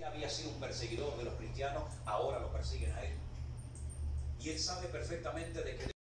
había sido un perseguidor de los cristianos, ahora lo persiguen a él. Y él sabe perfectamente de que